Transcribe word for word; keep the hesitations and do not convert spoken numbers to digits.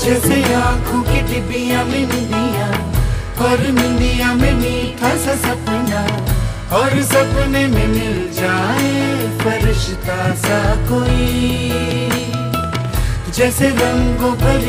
जैसे आँखों की डिबिया में निंदिया, और निंदिया में मीठा सा सपना, और सपने में मिल जाए फरिश्ता सा कोई। जैसे रंगों भरी